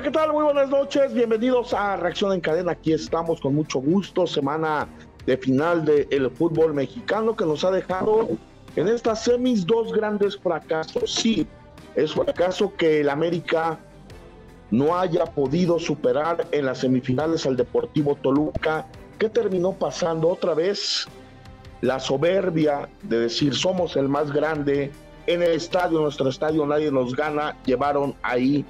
Hola, ¿qué tal? Muy buenas noches, bienvenidos a Reacción en Cadena. Aquí estamos con mucho gusto, semana de final del fútbol mexicano que nos ha dejado en estas semis dos grandes fracasos. Sí, es fracaso que el América no haya podido superar en las semifinales al Deportivo Toluca. ¿Qué terminó pasando otra vez? La soberbia de decir somos el más grande, en el estadio, nuestro estadio nadie nos gana, llevaron ahí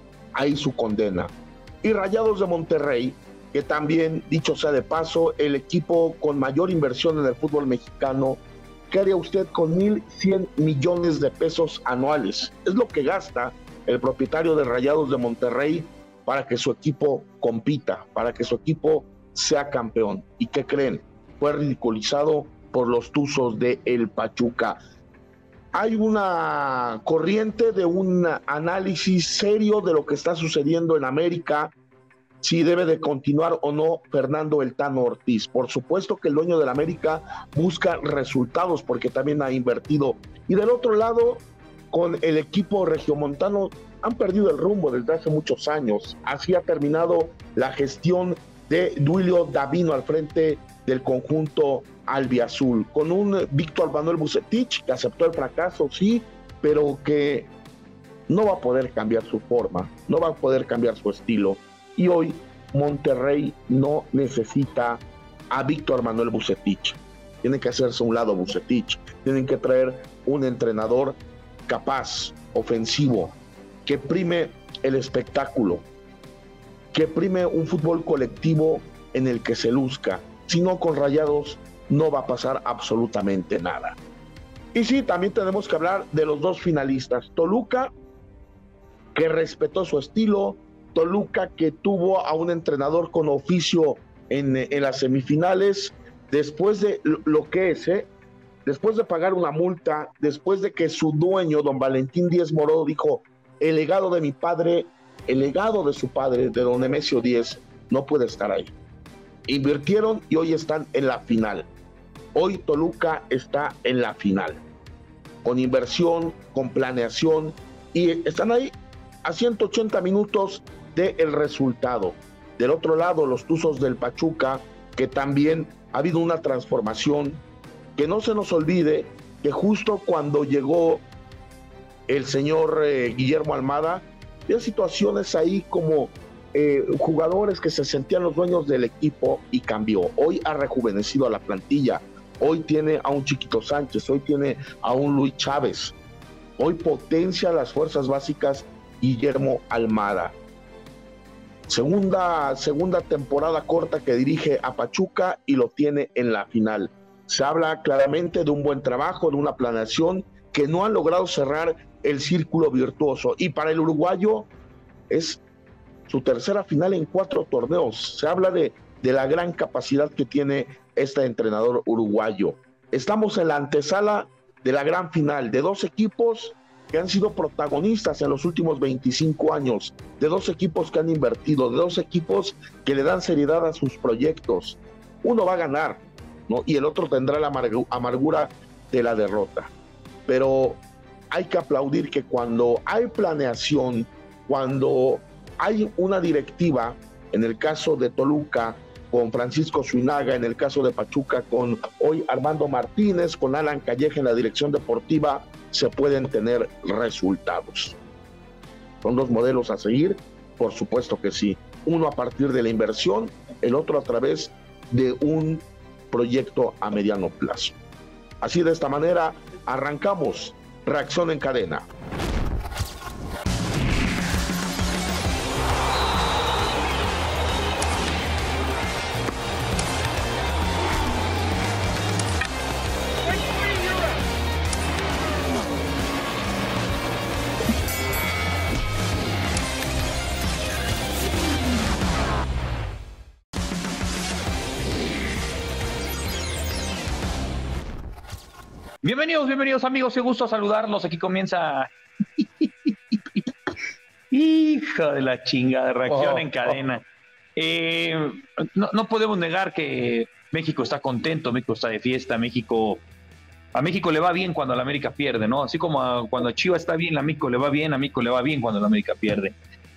su condena. Y Rayados de Monterrey, que también, dicho sea de paso, el equipo con mayor inversión en el fútbol mexicano, ¿qué haría usted con 1,100 millones de pesos anuales? Es lo que gasta el propietario de Rayados de Monterrey para que su equipo compita, para que su equipo sea campeón. ¿Y qué creen? Fue ridiculizado por los Tuzos de el Pachuca. Hay una corriente de un análisis serio de lo que está sucediendo en América, si debe de continuar o no Fernando El Tano Ortiz. Por supuesto que el dueño del América busca resultados porque también ha invertido. Y del otro lado, con el equipo regiomontano, han perdido el rumbo desde hace muchos años. Así ha terminado la gestión de Duilio Davino al frente del conjunto albiazul, con un Víctor Manuel Vucetich que aceptó el fracaso, sí, pero que no va a poder cambiar su forma, no va a poder cambiar su estilo. Y hoy Monterrey no necesita a Víctor Manuel Vucetich. Tiene que hacerse a un lado Vucetich, tienen que traer un entrenador capaz, ofensivo, que prime el espectáculo, que prime un fútbol colectivo en el que se luzca. Si no, con Rayados no va a pasar absolutamente nada. Y sí, también tenemos que hablar de los dos finalistas. Toluca, que respetó su estilo. Toluca, que tuvo a un entrenador con oficio en las semifinales, después de lo que es, después de pagar una multa, después de que su dueño, don Valentín Díez Moró, dijo, el legado de mi padre, el legado de su padre, de don Nemesio Díez, no puede estar ahí. Invirtieron y hoy están en la final. Hoy Toluca está en la final, con inversión, con planeación, y están ahí a 180 minutos del resultado. Del otro lado, los Tuzos del Pachuca, que también ha habido una transformación, que no se nos olvide que justo cuando llegó el señor Guillermo Almada, había situaciones ahí como jugadores que se sentían los dueños del equipo y cambió. Hoy ha rejuvenecido a la plantilla, hoy tiene a un Chiquito Sánchez, hoy tiene a un Luis Chávez, hoy potencia las fuerzas básicas Guillermo Almada. Segunda temporada corta que dirige a Pachuca y lo tiene en la final. Se habla claramente de un buen trabajo, de una planeación que no han logrado cerrar el círculo virtuoso, y para el uruguayo es su tercera final en 4 torneos. Se habla de la gran capacidad que tiene este entrenador uruguayo. Estamos en la antesala de la gran final, de dos equipos que han sido protagonistas en los últimos 25 años, de dos equipos que han invertido, de dos equipos que le dan seriedad a sus proyectos. Uno va a ganar, ¿no? Y el otro tendrá la amargura de la derrota. Pero hay que aplaudir que cuando hay planeación, cuando hay una directiva, en el caso de Toluca con Francisco Zuinaga, en el caso de Pachuca con hoy Armando Martínez, con Alan Calleja en la dirección deportiva, se pueden tener resultados. ¿Son dos modelos a seguir? Por supuesto que sí. Uno a partir de la inversión, el otro a través de un proyecto a mediano plazo. Así, de esta manera, arrancamos Reacción en Cadena. Bienvenidos amigos, qué gusto saludarlos. Aquí comienza hija de la chingada, Reacción en Cadena. No podemos negar que México está contento, México está de fiesta, a México le va bien cuando la América pierde, ¿no? Así como cuando Chivas está bien, a México le va bien, a México le va bien cuando la América pierde.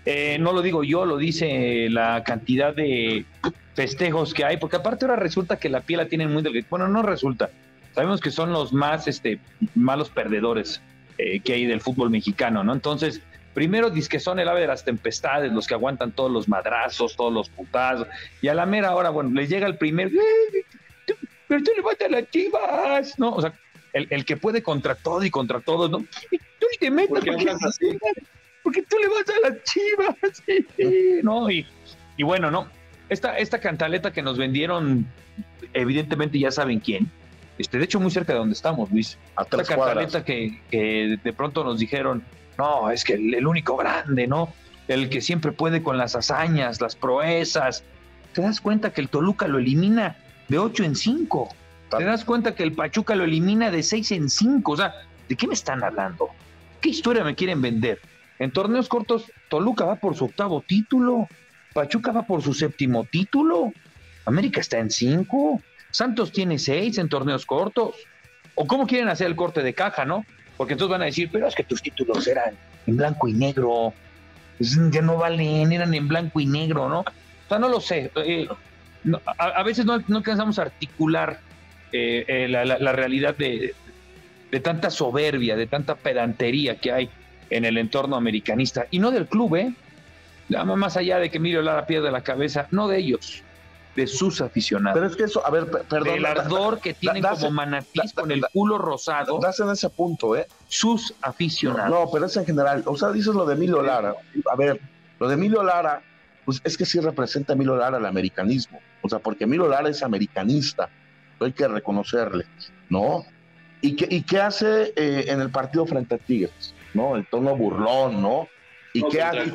No lo digo yo, lo dice la cantidad de festejos que hay, porque aparte ahora resulta que la piel la tienen muy delgada. Bueno, no resulta. Sabemos que son los más malos perdedores que hay del fútbol mexicano, ¿no? Entonces, primero dice que son el ave de las tempestades, los que aguantan todos los madrazos, todos los putazos, y a la mera hora, bueno, les llega el primer, pero tú le vas a las Chivas, ¿no? O sea, el que puede contra todo y contra todos, ¿no? Tú ni te metas, porque tú le vas a las Chivas, sí, ¿no? Y bueno, ¿no? Esta cantaleta que nos vendieron, evidentemente ya saben quién, de hecho muy cerca de donde estamos, Luis. Esta cantaleta que de pronto nos dijeron, no, es que el único grande, ¿no? El que siempre puede con las hazañas, las proezas. ¿Te das cuenta que el Toluca lo elimina de 8-5? ¿Te das cuenta que el Pachuca lo elimina de 6-5? O sea, ¿de qué me están hablando? ¿Qué historia me quieren vender? En torneos cortos, Toluca va por su 8º título, Pachuca va por su 7º título, América está en 5, Santos tiene 6 en torneos cortos. ¿O cómo quieren hacer el corte de caja, no? Porque entonces van a decir, pero es que tus títulos eran en blanco y negro, ya no valen, eran en blanco y negro, ¿no? O sea, no lo sé. A veces no alcanzamos a articular la realidad de tanta soberbia, de tanta pedantería que hay en el entorno americanista. Y no del club, más allá de que Emilio Lara pierde la cabeza, no de ellos, de sus aficionados. Pero es que eso, a ver, perdón. El ardor que tienen como manatís con el culo rosado. Das en ese punto, Sus aficionados. No, pero es en general. O sea, dices lo de Emilio Lara. A ver, lo de Emilio Lara, pues es que sí representa a Emilio Lara el americanismo. O sea, porque Emilio Lara es americanista. Hay que reconocerle, ¿no? ¿Y qué hace en el partido frente a Tigres? ¿No? El tono burlón, ¿no? ¿Y qué hace?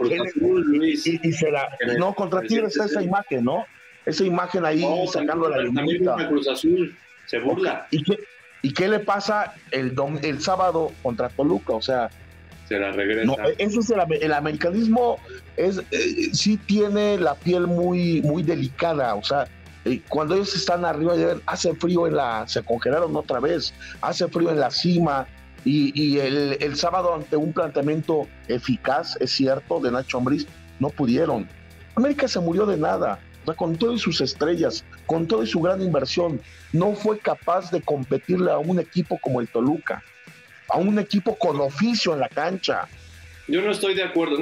No, contra Tigres esa imagen, ¿no? Esa imagen ahí sacando la lumita. Cruz Azul se burla. ¿Y qué le pasa el sábado contra Toluca? O sea, se la regresa. No, eso es el americanismo, sí tiene la piel muy, muy delicada. O sea, cuando ellos están arriba, hace frío se congelaron otra vez, hace frío en la cima. Y el sábado, ante un planteamiento eficaz, es cierto, de Nacho Ambriz, no pudieron. América se murió de nada. O sea, con todas sus estrellas, con toda su gran inversión, no fue capaz de competirle a un equipo como el Toluca, a un equipo con oficio en la cancha. Yo no estoy de acuerdo,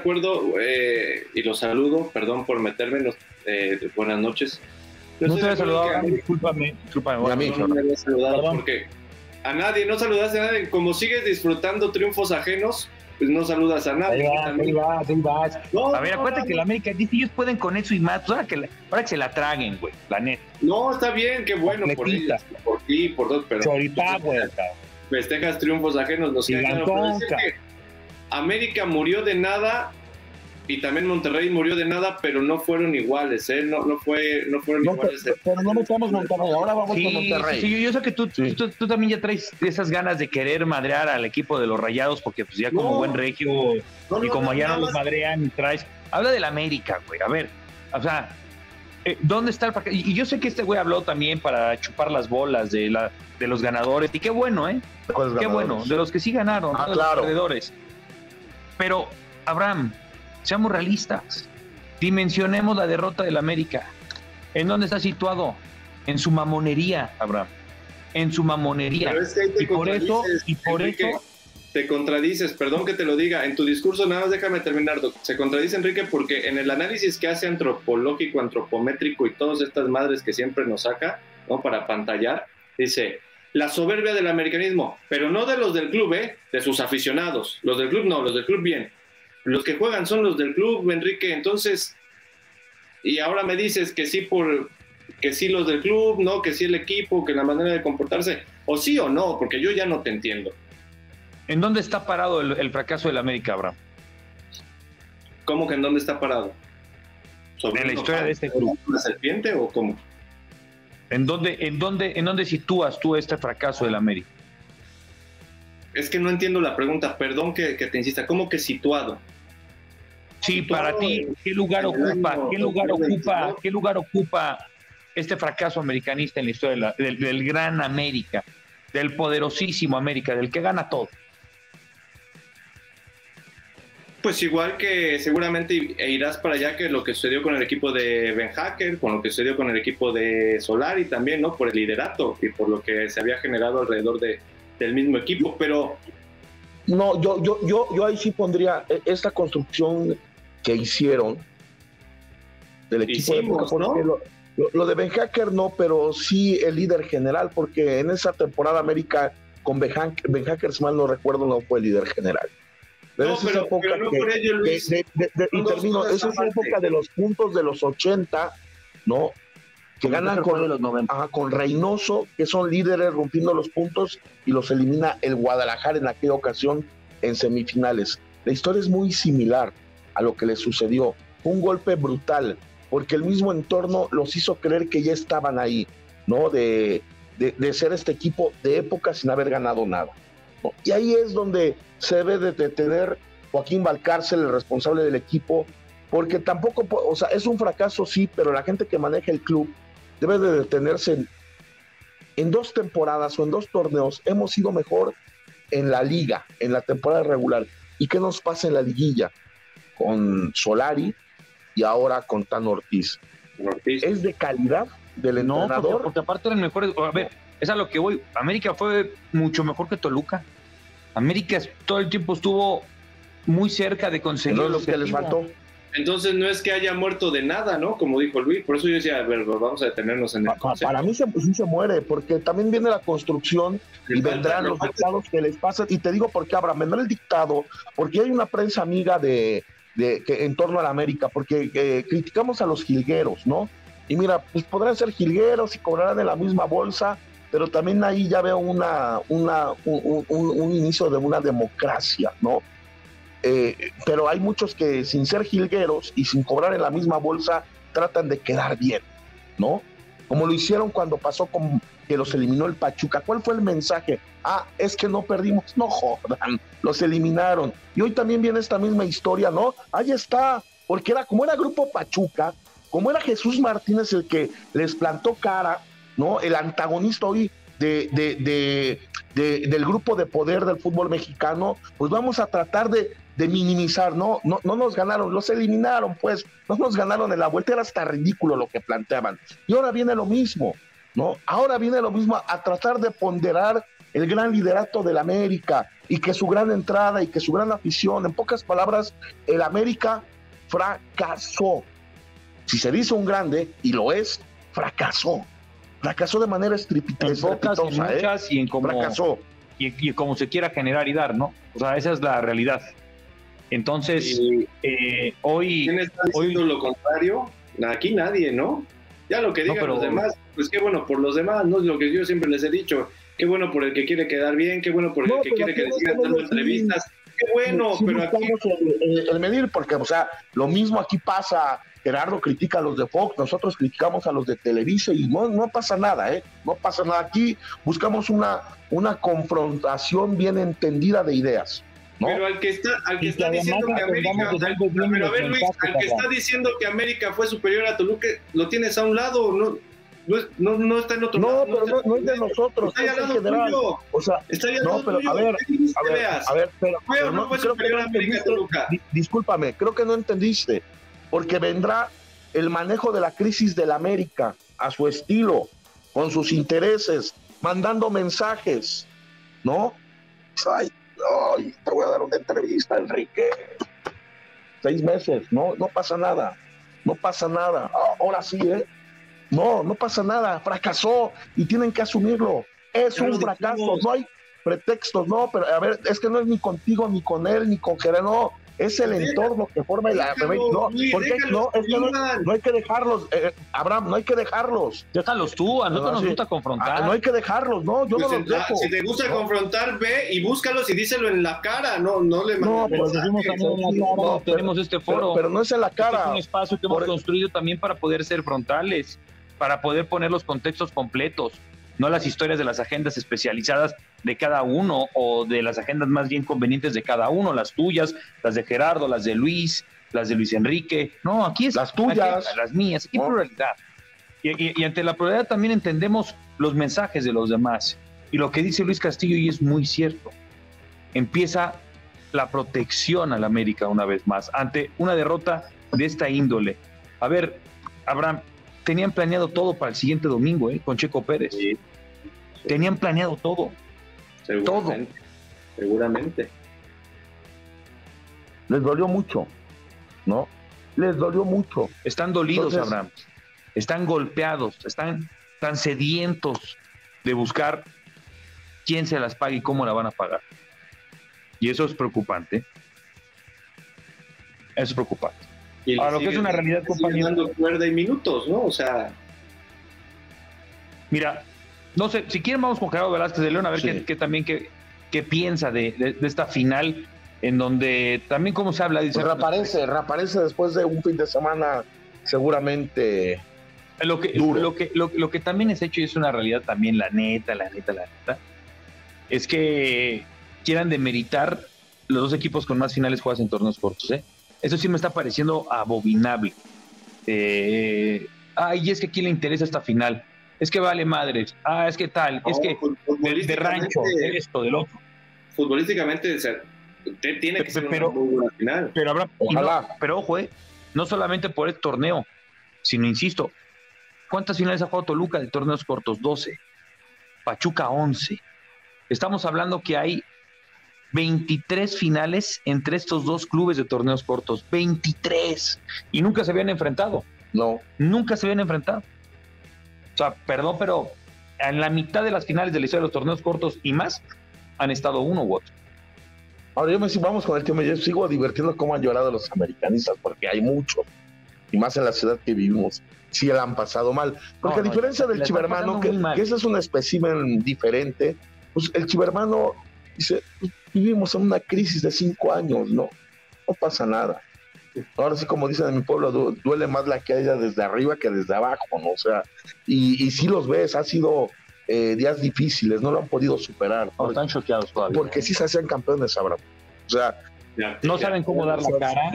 y los saludo, perdón por meterme, buenas noches. No te había saludado, discúlpame. A mí no me había saludado porque a nadie, no saludaste a nadie, como sigues disfrutando triunfos ajenos, pues no saludas a nadie. Ahí vas. No, a ver, acuérdate que la América dice, ellos pueden con eso y más, ahora que se la traguen, güey, la neta. No, está bien, qué bueno por ellos, por ti, por dos, pero Choripá, güey. Festejas triunfos ajenos, los que América murió de nada y también Monterrey murió de nada, pero no fueron iguales, no fueron iguales. Pero no metamos Monterrey, ahora vamos con Monterrey. Sí, yo sé que tú también ya traes esas ganas de querer madrear al equipo de los Rayados, porque pues ya como buen regio, como ya no los madrean, traes... Habla del América, güey, a ver, o sea, ¿dónde está el fracaso? Y yo sé que este güey habló también para chupar las bolas de los ganadores, y qué bueno, qué bueno, de los que sí ganaron, de los perdedores. Pero, Abraham, seamos realistas, dimensionemos la derrota del América. ¿En dónde está situado? En su mamonería, Abraham. En su mamonería. Pero es que por eso te contradices, perdón que te lo diga, en tu discurso, nada más déjame terminar, Doc. Se contradice, Enrique, porque en el análisis que hace antropológico, antropométrico y todas estas madres que siempre nos saca, ¿no? Para pantallar, dice, la soberbia del americanismo, pero no de los del club, de sus aficionados. Los del club no, los del club bien. Los que juegan son los del club, Enrique, entonces, y ahora me dices que sí los del club, no, que sí el equipo, que la manera de comportarse, o sí o no, porque yo ya no te entiendo. ¿En dónde está parado el fracaso del América, Abraham? ¿Cómo que en dónde está parado? ¿En la historia de este club? ¿Una serpiente o cómo? ¿En dónde sitúas tú este fracaso del América? Es que no entiendo la pregunta, perdón que te insista, ¿cómo que situado? Sí, para ti, ¿qué lugar ocupa este fracaso americanista en la historia del gran América, del poderosísimo América, del que gana todo? Pues igual que seguramente irás para allá que lo que sucedió con el equipo de Ben Hacker, con lo que sucedió con el equipo de Solari también, ¿no? Por el liderato y por lo que se había generado alrededor del mismo equipo, pero... No, yo ahí sí pondría esta construcción que hicieron del equipo. Hicimos, ¿no? Lo de Ben Hacker no, pero sí el líder general, porque en esa temporada América con Ben Hacker, si mal no recuerdo, no fue el líder general. Pero no, pero no por ello, Luis. Y termino, esa es la época de los puntos de los 80, ¿no? Que ganan con Reynoso, que son líderes rompiendo los puntos, y los elimina el Guadalajara en aquella ocasión en semifinales. La historia es muy similar a lo que les sucedió. Fue un golpe brutal, porque el mismo entorno los hizo creer que ya estaban ahí, ¿no? De ser este equipo de época sin haber ganado nada, ¿no? Y ahí es donde se debe de detener Joaquín Valcárcel, el responsable del equipo, porque tampoco, o sea, es un fracaso sí, pero la gente que maneja el club debe de detenerse en 2 temporadas o en 2 torneos. Hemos sido mejor en la liga, en la temporada regular. ¿Y qué nos pasa en la liguilla? Con Solari y ahora con Tano Ortiz. ¿Es de calidad del entrenador? No, porque aparte eran mejores. A ver, es a lo que voy. América fue mucho mejor que Toluca. América todo el tiempo estuvo muy cerca de conseguir lo que les faltó. Entonces no es que haya muerto de nada, ¿no? Como dijo Luis, por eso yo decía, a ver, vamos a detenernos en el concepto. Para mí sí se muere, porque también viene la construcción y vendrán los dictados que les pasan. Y te digo por qué, Abraham, vendrá el dictado, porque hay una prensa amiga que en torno a la América, porque criticamos a los jilgueros, ¿no? Y mira, pues podrán ser jilgueros y cobrarán de la misma bolsa, pero también ahí ya veo un inicio de una democracia, ¿no? Pero hay muchos que sin ser jilgueros y sin cobrar en la misma bolsa tratan de quedar bien, ¿no? Como lo hicieron cuando pasó con que los eliminó el Pachuca. ¿Cuál fue el mensaje? Es que no perdimos. No jodan, los eliminaron. Y hoy también viene esta misma historia, ¿no? Ahí está, porque como era Grupo Pachuca, como era Jesús Martínez el que les plantó cara, ¿no? El antagonista hoy del grupo de poder del fútbol mexicano, pues vamos a tratar de minimizar, no nos ganaron, los eliminaron, pues, no nos ganaron en la vuelta, era hasta ridículo lo que planteaban. Y ahora viene lo mismo, ¿no? Ahora viene lo mismo a tratar de ponderar el gran liderato del América y que su gran entrada y que su gran afición, en pocas palabras, el América fracasó. Si se dice un grande, y lo es, fracasó de manera estrepitosa, y en cómo fracasó. Y como se quiera generar y dar, ¿no? O sea, esa es la realidad. Entonces, hoy... ¿Quién está diciendo lo contrario? Aquí nadie, ¿no? Ya lo que digan los demás, pues qué bueno por los demás, ¿no? Es lo que yo siempre les he dicho. Qué bueno por el que quiere quedar bien, qué bueno por el que quiere que le sigan dando entrevistas. Qué bueno, sí, pero aquí... el medir, porque, o sea, lo mismo aquí pasa. Gerardo critica a los de Fox, nosotros criticamos a los de Televisa y no pasa nada, no pasa nada. Aquí buscamos una confrontación bien entendida de ideas, ¿no? Pero al que está diciendo que América, pero a ver, Luis, al que está diciendo que América fue superior a Toluca, lo tienes a un lado, no está en otro lado. No, pero no es de nosotros, está es en general. O sea, está allá no, pero tuyo. A ver, pero no fue superior a América Toluca. Discúlpame, creo que no entendiste. Porque vendrá el manejo de la crisis del América a su estilo, con sus intereses, mandando mensajes, ¿no? Ay, te voy a dar una entrevista, Enrique. 6 meses, no pasa nada, ahora sí, no pasa nada, fracasó y tienen que asumirlo, es un fracaso, no hay pretextos, no, pero a ver, es que no es ni contigo, ni con él, ni con Gerardo, no. Es el entorno que forma el... No hay que dejarlos, Abraham, no hay que dejarlos. Déjalos tú, a nosotros nos gusta confrontar. No hay que dejarlos, no, yo no los dejo. Si te gusta confrontar, ve y búscalos y díselo en la cara, no le mandes. No, pero decimos también en la cara, tenemos este foro. Pero no es en la cara. Es un espacio que hemos construido también para poder ser frontales, para poder poner los contextos completos, no las historias de las agendas especializadas de cada uno o de las agendas más bien convenientes de cada uno, las tuyas, las de Gerardo, las de Luis, las de Luis Enrique. No, aquí es las tuyas, aquí, las mías, aquí hay pluralidad. Y ante la pluralidad también entendemos los mensajes de los demás. Y lo que dice Luis Castillo y es muy cierto. Empieza la protección al América una vez más ante una derrota de esta índole. A ver, Abraham, tenían planeado todo para el siguiente domingo, con Checo Pérez. Sí. Tenían planeado todo. Seguramente. Les dolió mucho, ¿no? Les dolió mucho. Están dolidos, Entonces, Abraham. Están golpeados, están tan sedientos de buscar quién se las paga y cómo la van a pagar. Y eso es preocupante. Eso es preocupante. A lo que es una realidad, compañero. Dando cuerda y minutos, ¿no? O sea. Mira, no sé, si quieren vamos con Gerardo Velázquez de León a ver Sí. qué piensa de esta final, en donde también cómo se habla. Dice, reaparece después de un fin de semana seguramente lo que también es hecho y es una realidad también, la neta, es que quieran demeritar los dos equipos con más finales jugadas en torneos cortos, ¿eh? Eso sí me está pareciendo abominable. Y es que aquí le interesa esta final. Es que vale madres. Es que tal. Es que de rancho, de esto, del otro. Futbolísticamente, tiene que ser una muy buena final. Pero habrá, ojalá. Pero ojo, no solamente por este torneo, sino, insisto, ¿cuántas finales ha jugado Toluca de torneos cortos? 12. Pachuca, 11. Estamos hablando que hay 23 finales entre estos dos clubes de torneos cortos. 23. Y nunca se habían enfrentado. No. Nunca se habían enfrentado. O sea, perdón, pero en la mitad de las finales de la historia de los torneos cortos y más, han estado uno u otro. Ahora vamos con el tema. Yo sigo divirtiendo cómo han llorado los americanistas, porque hay muchos. Y más en la ciudad que vivimos. Sí la han pasado mal. Porque a diferencia del chivermano, que ese es un espécimen diferente, pues el chivermano dice, pues, vivimos en una crisis de 5 años, ¿no? No pasa nada. Ahora sí, como dicen en mi pueblo, duele más la caída desde arriba que desde abajo, ¿no? O sea, y sí los ves, ha sido días difíciles, no lo han podido superar. No, están choqueados todavía. Porque sí se hacían campeones, Abraham. O sea, no saben cómo dar la cara,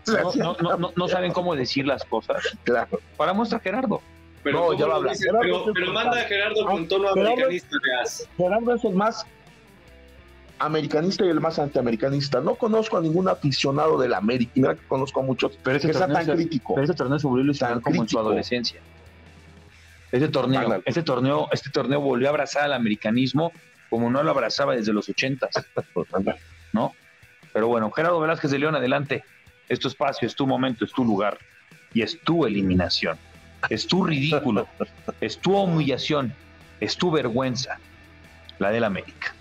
no saben cómo decir las cosas. Claro. Para muestra Gerardo. Pero ya lo habla. Pero manda a Gerardo con tono americanista. Gerardo es el más americanista y el más antiamericanista. No conozco a ningún aficionado del América, mira que conozco a muchos, pero que sea tan crítico. Pero ese torneo se volvió tan como en su adolescencia. Este torneo volvió a abrazar al americanismo como no lo abrazaba desde los 80s, ¿no? Pero bueno, Gerardo Velázquez de León, adelante. Es tu espacio, es tu momento, es tu lugar y es tu eliminación. Es tu ridículo, es tu humillación, es tu vergüenza, la del América.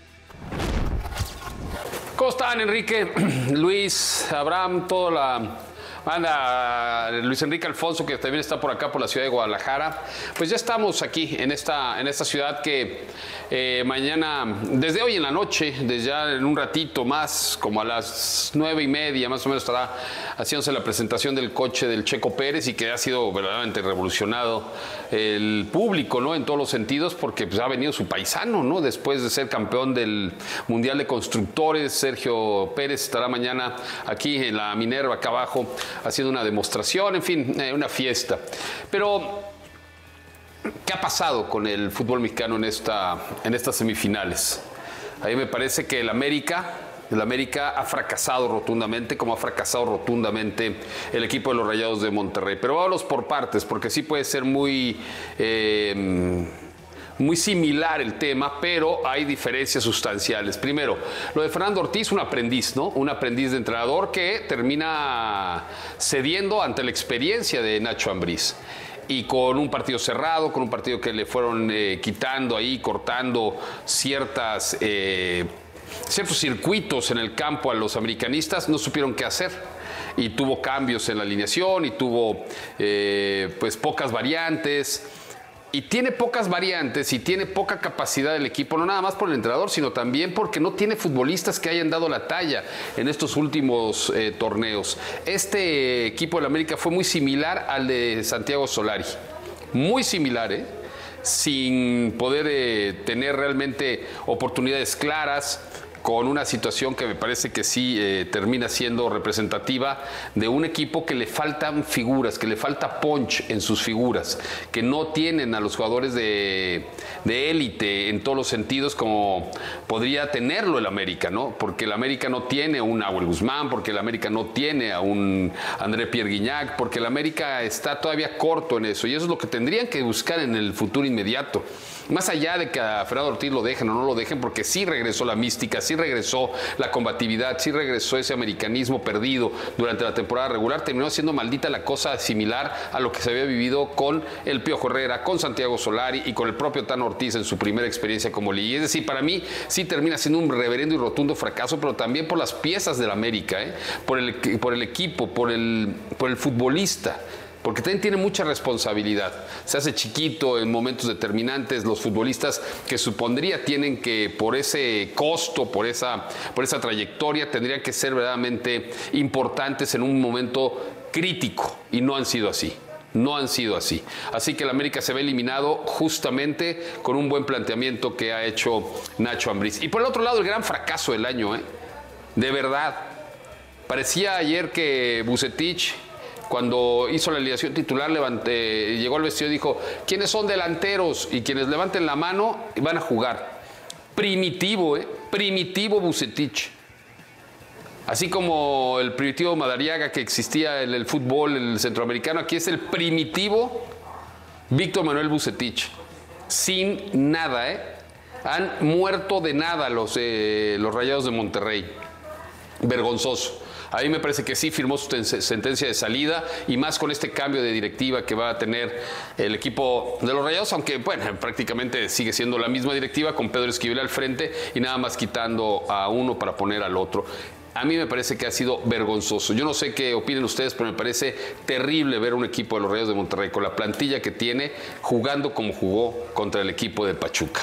¿Cómo están, Enrique, Luis, Abraham, toda la banda, Luis Enrique Alfonso, que también está por acá, por la ciudad de Guadalajara? Pues ya estamos aquí en esta ciudad que mañana, desde hoy en la noche, desde ya en un ratito más, como a las 9:30, más o menos estará haciéndose la presentación del coche del Checo Pérez, y que ha sido verdaderamente revolucionado el público, ¿no? En todos los sentidos, porque pues ha venido su paisano, ¿no? Después de ser campeón del Mundial de Constructores, Sergio Pérez estará mañana aquí en la Minerva, acá abajo, haciendo una demostración, en fin, una fiesta. Pero ¿qué ha pasado con el fútbol mexicano en estas semifinales? A mí me parece que el América ha fracasado rotundamente, como ha fracasado rotundamente el equipo de los Rayados de Monterrey. Pero vámonos por partes, porque sí puede ser muy similar el tema, pero hay diferencias sustanciales. Primero, lo de Fernando Ortiz, un aprendiz, ¿no? Un aprendiz de entrenador que termina cediendo ante la experiencia de Nacho Ambriz. Y con un partido cerrado, con un partido que le fueron quitando ahí, cortando ciertos circuitos en el campo a los americanistas, no supieron qué hacer. Y tuvo cambios en la alineación y tuvo pues pocas variantes. Y tiene pocas variantes y tiene poca capacidad del equipo, no nada más por el entrenador, sino también porque no tiene futbolistas que hayan dado la talla en estos últimos torneos. Este equipo del América fue muy similar al de Santiago Solari. Muy similar, sin poder tener realmente oportunidades claras, con una situación que me parece que sí termina siendo representativa de un equipo que le faltan figuras, que le falta punch en sus figuras, que no tienen a los jugadores de élite en todos los sentidos como podría tenerlo el América, ¿no? Porque el América no tiene a un Nahuel Guzmán, porque el América no tiene a un André Pierre Guignac, porque el América está todavía corto en eso, y eso es lo que tendrían que buscar en el futuro inmediato. Más allá de que a Fernando Ortiz lo dejen o no lo dejen, porque sí regresó la mística, sí regresó la combatividad, sí regresó ese americanismo perdido durante la temporada regular, terminó siendo maldita la cosa similar a lo que se había vivido con el Piojo Herrera, con Santiago Solari y con el propio Tano Ortiz en su primera experiencia como liga. Es decir, para mí sí termina siendo un reverendo y rotundo fracaso, pero también por las piezas del América, por el equipo, por el futbolista. Porque también tiene mucha responsabilidad. Se hace chiquito en momentos determinantes. Los futbolistas que supondría tienen que, por ese costo, por esa trayectoria, tendrían que ser verdaderamente importantes en un momento crítico. Y no han sido así. No han sido así. Así que el América se ve eliminado justamente con un buen planteamiento que ha hecho Nacho Ambriz. Y por el otro lado, el gran fracaso del año, de verdad. Parecía ayer que Vucetich, cuando hizo la alineación titular, llegó al vestidor y dijo: ¿quiénes son delanteros? Y quienes levanten la mano van a jugar. Primitivo, primitivo Vucetich. Así como el primitivo Madariaga que existía en el fútbol, el centroamericano, aquí es el primitivo Víctor Manuel Vucetich. Sin nada, Han muerto de nada los Rayados de Monterrey. Vergonzoso. A mí me parece que sí firmó su sentencia de salida, y más con este cambio de directiva que va a tener el equipo de los Rayados, aunque bueno, prácticamente sigue siendo la misma directiva con Pedro Esquivel al frente y nada más quitando a uno para poner al otro. A mí me parece que ha sido vergonzoso. Yo no sé qué opinen ustedes, pero me parece terrible ver un equipo de los Rayados de Monterrey con la plantilla que tiene jugando como jugó contra el equipo de Pachuca.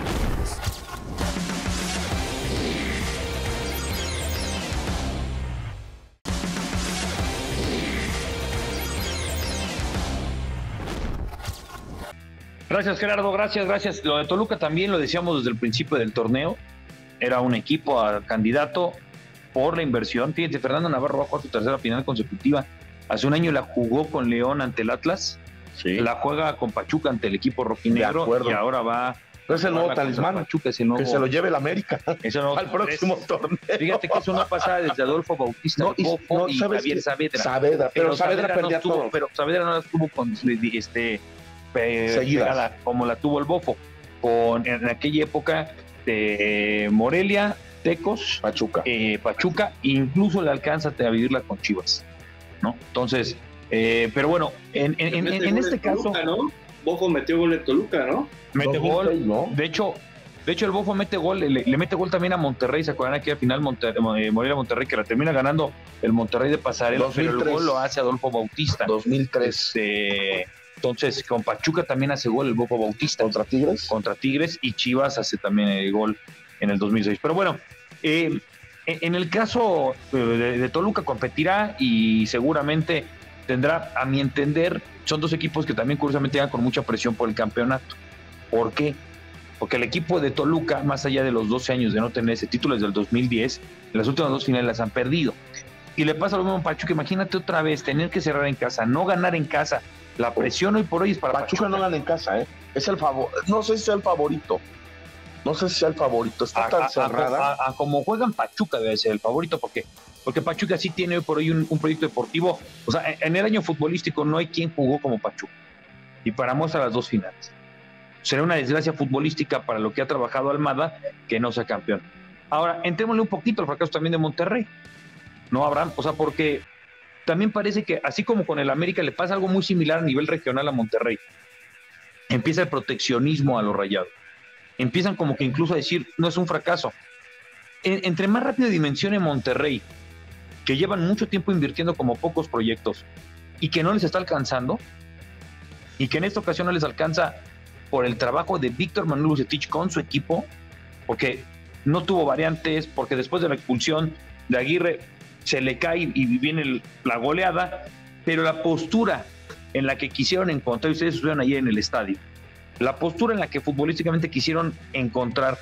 Gracias, Gerardo, gracias. Lo de Toluca también lo decíamos desde el principio del torneo. Era un equipo candidato por la inversión. Fíjate, Fernando Navarro va a jugar su tercera final consecutiva. Hace un año la jugó con León ante el Atlas. Sí. La juega con Pachuca ante el equipo rojinegro. Y ahora va... Es el nuevo talismán, Pachuca, que se lo lleve el América al próximo torneo. Fíjate que es una pasada desde Adolfo Bautista, Bofo y Javier Saavedra. Pero Saavedra perdía todo. Pero Saavedra no las tuvo con pegada como la tuvo el Bofo. En aquella época de Morelia, Tecos, Pachuca, incluso le alcanza a vivirla con Chivas, ¿no? Entonces, pero bueno, en este caso, Toluca, ¿no? Bofo metió gol en Toluca, ¿no? Mete gol, ¿no? De hecho el Bofo mete gol, le mete gol también a Monterrey. ¿Se acuerdan aquí al final Morelia-Monterrey, que la termina ganando el Monterrey de Pasarela? 2003. Pero el gol lo hace Adolfo Bautista. 2003. Entonces, con Pachuca también hace gol el Bofo Bautista. ¿Contra Tigres? Y Chivas hace también el gol en el 2006. Pero bueno, en el caso de Toluca competirá y seguramente tendrá, a mi entender, son dos equipos que también curiosamente llegan con mucha presión por el campeonato. ¿Por qué? Porque el equipo de Toluca, más allá de los 12 años de no tener ese título desde el 2010, en las últimas dos finales las han perdido. Y le pasa lo mismo a Pachuca. Imagínate otra vez tener que cerrar en casa, no ganar en casa. La presión hoy por hoy es para Pachuca. No gana en casa, Es el favor. No sé si sea el favorito. Está tan cerrada. Como juegan Pachuca debe ser el favorito, porque Pachuca sí tiene hoy por hoy un proyecto deportivo. O sea, en el año futbolístico no hay quien jugó como Pachuca. Y para muestra las dos finales. Será una desgracia futbolística para lo que ha trabajado Almada que no sea campeón. Ahora, entrémosle un poquito al fracaso también de Monterrey. ¿No, Abraham? O sea, porque también parece que, así como con el América, le pasa algo muy similar a nivel regional a Monterrey. Empieza el proteccionismo a los Rayados. Empiezan como que incluso a decir, no es un fracaso. Entre más rápido dimensione Monterrey, que llevan mucho tiempo invirtiendo como pocos proyectos, y que no les está alcanzando, y que en esta ocasión no les alcanza por el trabajo de Víctor Manuel Vucetich con su equipo, porque no tuvo variantes, porque después de la expulsión de Aguirre se le cae y viene la goleada, pero la postura en la que quisieron encontrar, ustedes estuvieron ayer en el estadio, la postura en la que futbolísticamente quisieron encontrar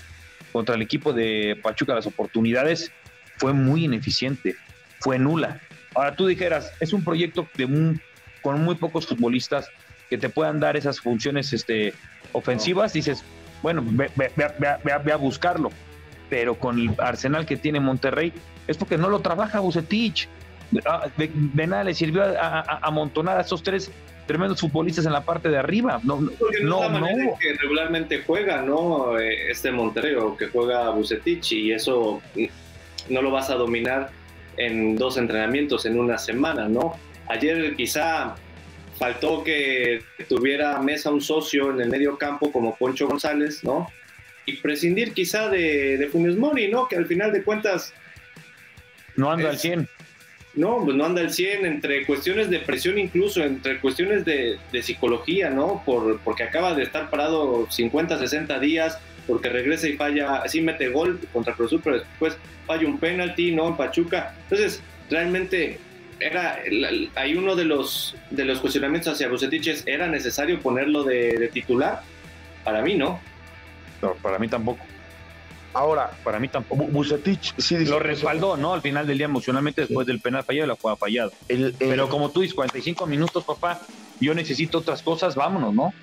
contra el equipo de Pachuca, las oportunidades, fue muy ineficiente, fue nula. Ahora tú dijeras, es un proyecto con muy pocos futbolistas que te puedan dar esas funciones ofensivas, dices, bueno, ve a buscarlo, pero con el arsenal que tiene Monterrey, es porque no lo trabaja Vucetich. De nada le sirvió a amontonar a esos 3 tremendos futbolistas en la parte de arriba. No que regularmente juega, ¿no? Monterrey, o que juega Vucetich, y eso no lo vas a dominar en 2 entrenamientos en una semana, ¿no? Ayer quizá faltó que tuviera Mesa un socio en el medio campo como Poncho González, ¿no? Y prescindir quizá de Funes Mori, ¿no? Que al final de cuentas no anda al 100. No, pues no anda al 100, entre cuestiones de presión, incluso entre cuestiones de psicología, ¿no? Porque acaba de estar parado 50, 60 días, porque regresa y falla, así mete gol contra Cruz Azul, pero después falla un penalti, ¿no? En Pachuca. Entonces, realmente hay uno de los cuestionamientos hacia Vucetich, ¿era necesario ponerlo de titular? Para mí no. No, para mí tampoco. Ahora, para mí tampoco. Vucetich sí lo respaldó, ¿no? Al final del día, emocionalmente, después del penal fallado, la jugada fallada. Pero como tú dices, 45 minutos, papá, yo necesito otras cosas, vámonos, ¿no?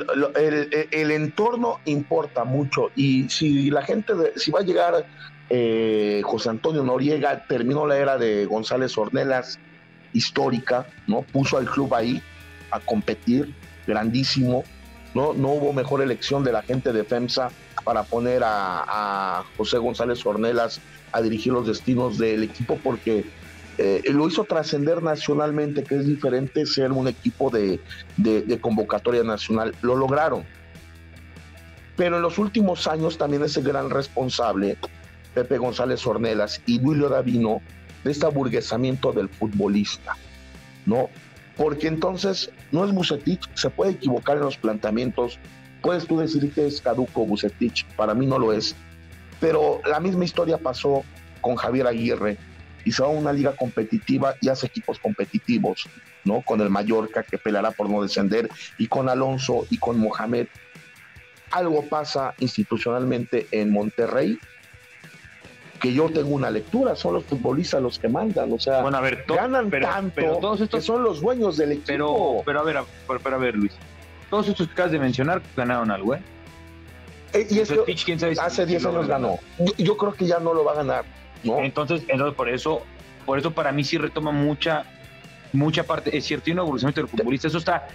El entorno importa mucho, y si la gente, si va a llegar José Antonio Noriega, terminó la era de González Ornelas histórica, ¿no? Puso al club ahí a competir, grandísimo, no hubo mejor elección de la gente de FEMSA para poner a José González Ornelas a dirigir los destinos del equipo, porque lo hizo trascender nacionalmente, que es diferente ser un equipo de convocatoria nacional. Lo lograron, pero en los últimos años también es el gran responsable Pepe González Ornelas y Duilio Davino de este aburguesamiento del futbolista, ¿no? Porque entonces no es Vucetich, se puede equivocar en los planteamientos, puedes tú decir que es caduco Vucetich, para mí no lo es, pero la misma historia pasó con Javier Aguirre, y se va a una liga competitiva y hace equipos competitivos, ¿no? Con el Mallorca, que peleará por no descender, y con Alonso y con Mohamed. Algo pasa institucionalmente en Monterrey, que yo tengo una lectura, son los futbolistas los que mandan, o sea, bueno, a ver, ganan tanto pero todos estos, que son los dueños del equipo. Pero a ver, Luis, todos estos que acabas de mencionar ganaron algo, ¿eh? Y es que ¿quién sabe hace 10 años ganó. Yo creo que ya no lo va a ganar, ¿no? Entonces por eso para mí sí retoma mucha parte, es cierto, y un evolucionamiento del futbolista.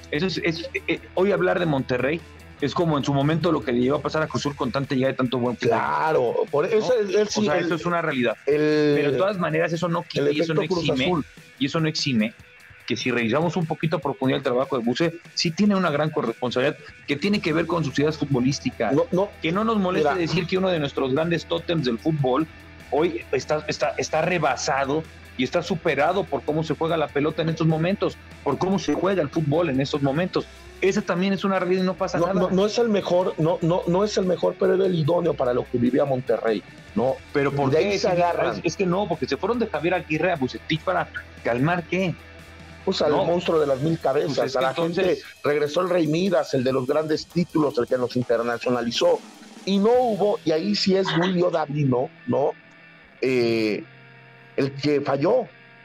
Hoy hablar de Monterrey es como en su momento lo que le llegó a pasar a Cruz Azul con tanta llegada de tanto buen fútbol. Claro, por eso ¿no? Eso es una realidad. Pero de todas maneras eso no quita y eso no exime que si revisamos un poquito a profundidad el trabajo de Buce, sí tiene una gran corresponsabilidad que tiene que ver con sus ideas futbolísticas. Que no nos moleste decir que uno de nuestros grandes tótems del fútbol hoy está rebasado y está superado por cómo se juega la pelota en estos momentos, por cómo se juega el fútbol en estos momentos. Esa también es una realidad y no pasa nada. No es el mejor, no es el mejor, pero era el idóneo para lo que vivía Monterrey, ¿no? Pero ¿por qué se agarran? Es que no, porque se fueron de Javier Aguirre a Vucetich para calmar ¿qué? Pues al monstruo de las 1000 cabezas, pues a la gente regresó el Rey Midas, el de los grandes títulos, el que nos internacionalizó, y no hubo, y ahí sí es Duilio Davino, ¿no? El que falló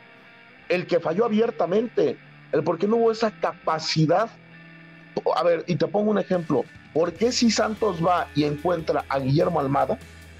abiertamente, el por qué no hubo esa capacidad. A ver, y te pongo un ejemplo, ¿por qué si Santos va y encuentra a Guillermo Almada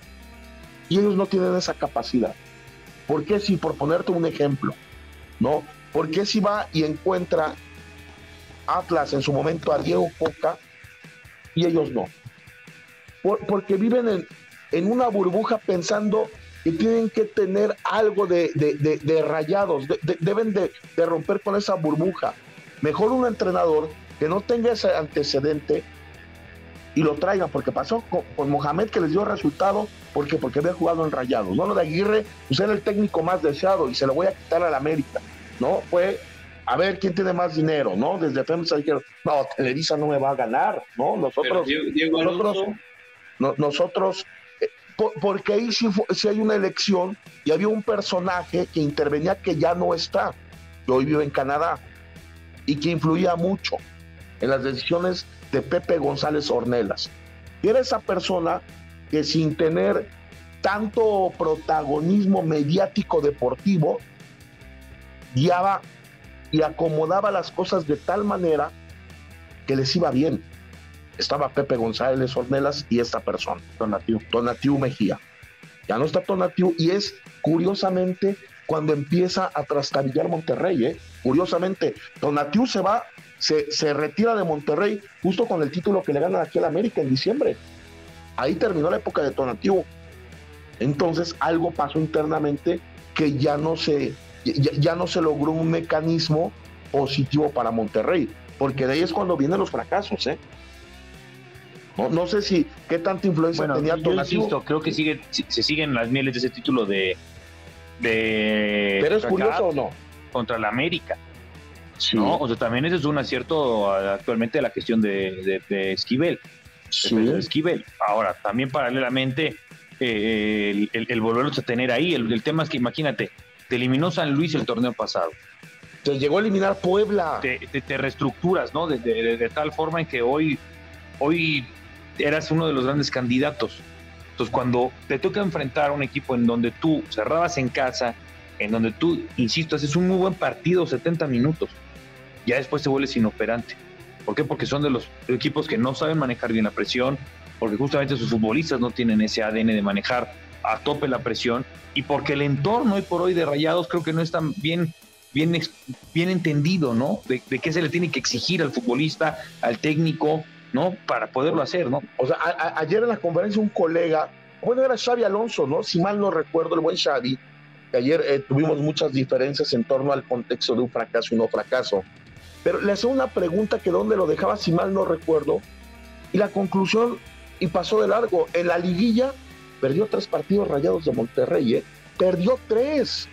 y ellos no tienen esa capacidad? ¿Por qué si, por ponerte un ejemplo, ¿no? ¿Por qué si va y encuentra Atlas en su momento a Diego Coca y ellos no? Porque viven en una burbuja pensando que tienen que tener algo de Rayados, deben de romper con esa burbuja. Mejor un entrenador que no tenga ese antecedente y lo traigan, porque pasó con Mohamed, que les dio resultado, porque había jugado en Rayados, ¿no? Lo de Aguirre, pues era el técnico más deseado y se lo voy a quitar al América, ¿no? Fue a ver quién tiene más dinero, ¿no? Desde FEMSA dijeron, no, Televisa no me va a ganar, ¿no? Nosotros porque ahí sí hay una elección y había un personaje que intervenía que ya no está, que hoy vive en Canadá y que influía mucho en las decisiones de Pepe González Ornelas. Y era esa persona que sin tener tanto protagonismo mediático deportivo, guiaba y acomodaba las cosas de tal manera que les iba bien. Estaba Pepe González Ornelas y esta persona, Tonatiu Mejía. Ya no está Tonatiu, y es curiosamente cuando empieza a trastabillar Monterrey, Curiosamente, Tonatiu se retira de Monterrey justo con el título que le ganan aquí al América en diciembre. Ahí terminó la época de Tonatiu. Entonces algo pasó internamente que ya no se logró un mecanismo positivo para Monterrey, porque de ahí es cuando vienen los fracasos, No sé qué tanta influencia tenía Tonatiu. Insisto, creo que se siguen las mieles de ese título de ¿Pero es curioso o no? Contra la América. Sí. ¿No? O sea, también ese es un acierto actualmente de la gestión de Esquivel. Sí. De Esquivel. Ahora, también paralelamente, el volverlos a tener ahí. El tema es que, imagínate, te eliminó San Luis el torneo pasado. Te llegó a eliminar Puebla. Te reestructuras, ¿no? De tal forma en que hoy eras uno de los grandes candidatos. Entonces, cuando te toca enfrentar a un equipo en donde tú cerrabas en casa, en donde tú, insisto, haces un muy buen partido, 70 minutos, ya después te vuelves inoperante. ¿Por qué? Porque son de los equipos que no saben manejar bien la presión, porque justamente sus futbolistas no tienen ese ADN de manejar a tope la presión, y porque el entorno hoy por hoy de Rayados creo que no es tan bien entendido, ¿no? De qué se le tiene que exigir al futbolista, al técnico, ¿no? Para poderlo hacer, ¿no? O sea, ayer en la conferencia un colega, era Xavi Alonso, ¿no? Si mal no recuerdo, el buen Xavi, que ayer tuvimos muchas diferencias en torno al contexto de un fracaso y no fracaso, pero le hacía una pregunta que dónde lo dejaba, si mal no recuerdo, y la conclusión, y pasó de largo, en la liguilla perdió 3 partidos Rayados de Monterrey, perdió 3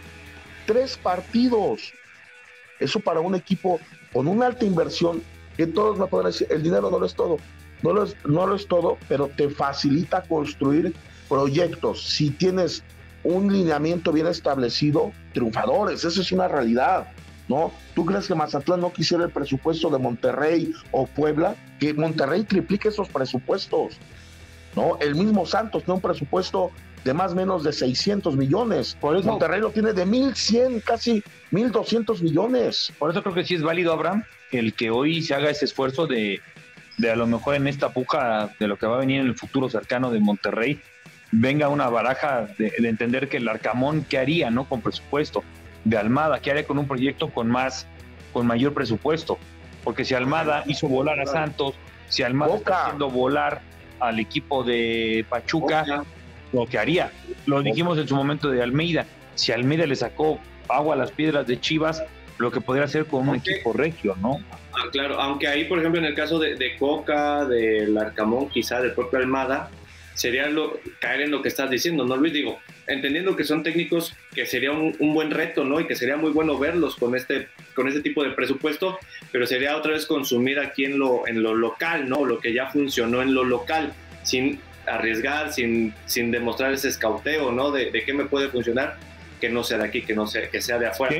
partidos. Eso para un equipo con una alta inversión, que todos me podrán decir, el dinero no lo es todo, no lo es todo, pero te facilita construir proyectos. Si tienes un lineamiento bien establecido, triunfadores, esa es una realidad, ¿no? ¿Tú crees que Mazatlán no quisiera el presupuesto de Monterrey o Puebla? Que Monterrey triplique esos presupuestos, ¿no? El mismo Santos tiene un presupuesto de más o menos de 600 millones. Por eso Monterrey lo tiene de 1,100, casi 1,200 millones. Por eso creo que sí es válido, Abraham, el que hoy se haga ese esfuerzo de a lo mejor en esta puja de lo que va a venir en el futuro cercano de Monterrey, venga una baraja de entender que el Arcamón, ¿qué haría, no? Con presupuesto. De Almada, ¿qué haría con un proyecto con mayor presupuesto? Porque si Almada hizo volar a Santos, si Almada está haciendo volar al equipo de Pachuca, lo que haría, lo dijimos en su momento de Almeida, si Almeida le sacó agua a las piedras de Chivas, lo que podría hacer con un equipo regio, ¿no? Claro, aunque ahí, por ejemplo, en el caso de Coca, del Arcamón, quizá del propio Almada, sería caer en lo que estás diciendo, ¿no, Luis? Digo, entendiendo que son técnicos que sería un buen reto, ¿no? Y que sería muy bueno verlos con este tipo de presupuesto, pero sería otra vez consumir aquí en lo local, ¿no? Lo que ya funcionó en lo local, sin arriesgar, sin demostrar ese escauteo, ¿no? De qué me puede funcionar, que no sea de aquí, que sea de afuera.